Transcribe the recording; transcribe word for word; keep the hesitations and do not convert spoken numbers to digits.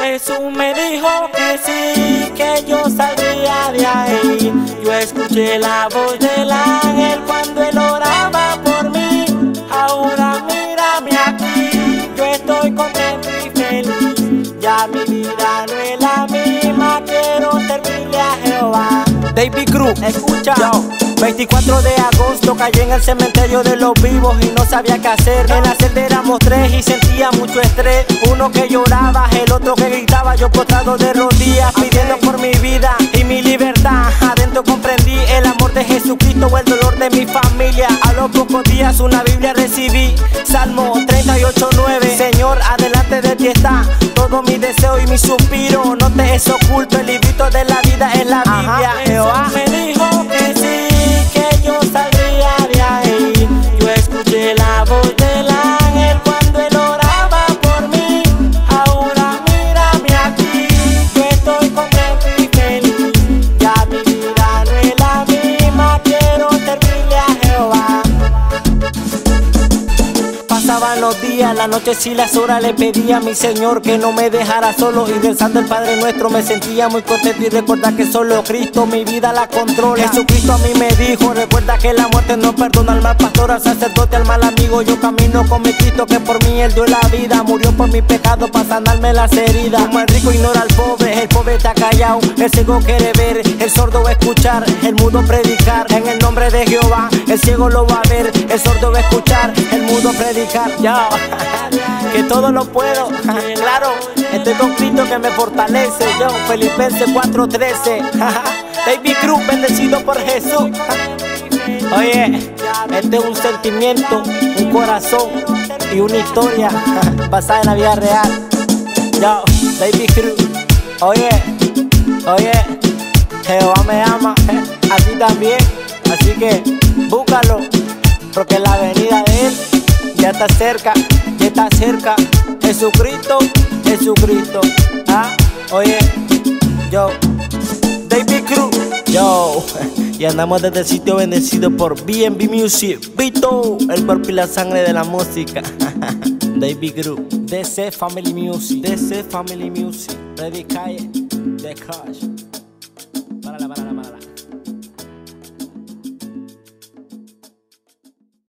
Jesús me dijo que sí, que yo saldría de ahí. Yo escuché la voz del ángel cuando él oraba por mí. Ahora mírame aquí, yo estoy contento y feliz. Ya mi vida no es la misma, quiero servirle a Jehová. David Cruz, escucha. Yo. veinticuatro de agosto caí en el cementerio de los vivos y no sabía qué hacer. En la celda éramos tres y sentía mucho estrés. Uno que lloraba, el otro que gritaba. Yo postrado de rodillas pidiendo por mi vida y mi libertad. Adentro comprendí el amor de Jesucristo o el dolor de mi familia. A los pocos días una Biblia recibí, Salmo treinta y ocho, nueve. Señor, adelante de ti está todo mi deseo y mi suspiro. No te es oculto, el librito de la vida es la Biblia. Jehová me dijo que sí, que yo saldría de ahí. Yo escuché la voz del ángel cuando él oraba por mí. Ahora mírame aquí, yo estoy contento y feliz. Ya mi vida no es la misma, quiero servirle a Jehová. Pasaban los días, las noches y las horas, le pedía a mi Señor que no me dejara solo. Y rezando el Padre Nuestro me sentía muy contento y recuerda que solo Cristo mi vida la controla. Jesucristo a mí me dijo, recuerda que la muerte no perdona al mal pastor, al sacerdote, al mal amigo. Yo camino con mi Cristo que por mí él dio la vida. Murió por mi pecado para sanarme las heridas. Como el rico ignora al pobre, el pobre está callado. El ciego quiere ver, el sordo va a escuchar, el mudo predicar. En el nombre de Jehová, el ciego lo va a ver, el sordo va a escuchar, el mudo predicar. Yo, que todo lo puedo, claro, estoy con Cristo que me fortalece. Yo, Filipenses cuatro trece. David Cruz, bendecido por Jesús. Oye, este es un sentimiento, un corazón y una historia basada en la vida real. Yo, David Cruz. Oye, oye, Jehová me ama, a ti también. Así que búscalo, porque la venida de él ya está cerca, ya está cerca. Jesucristo, Jesucristo. Ah, oye, yo, David Cruz, yo. Y andamos desde el sitio bendecido por B and B Music. Vito, el cuerpo y la sangre de la música. David Cruz, D C Family Music, D C Family Music. Ready Calle, The Cash.